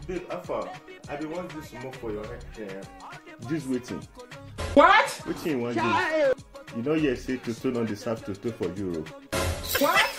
Babe, Alpha, I be want this more for your head. This waiting. What? Waiting you want this? You know you say to turn on the sap to for Europe. What?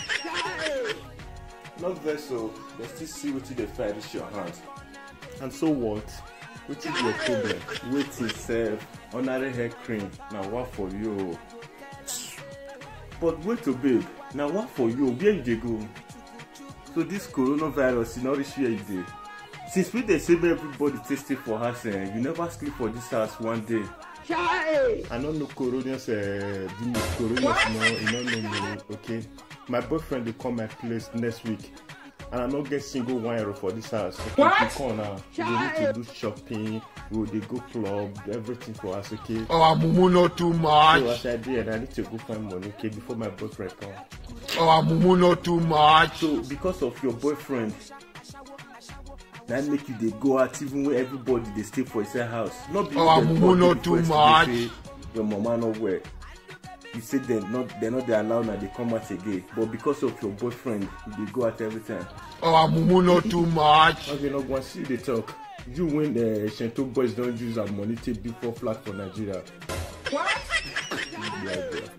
Not vessel, but still see what they fry this your hands. And so what? Which is your problem? Wait itself, honorary hair cream. Now what for you? But wait a babe, now what for you? Where you go? So this coronavirus is not reach where you dey. Since we dey say everybody tasted for house, you never sleep for this house one day. I don't know Coronius, you don't know me, okay? My boyfriend will come my place next week, and I don't get single €1 for this house. Okay? What? Come now, we need to do shopping, we will go club, everything for us, okay? Oh, Mumu, not too much. So as I did, I need to go find money, okay, before my boyfriend come. Oh, Mumu, not too much. So because of your boyfriend, that make you they go out even when everybody they stay for his house. Not because Mumu, not too much. Your mama not where. You say they're not allowed now they come out again. But because of your boyfriend, they go out every time. Oh, Mumu, not too much. Okay, not going to see the talk. You when the Shanto boys don't use our money to be for flat for Nigeria. What?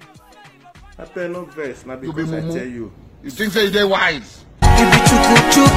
I pay no verse now because I tell you. You think they wise? You be chuku chuku.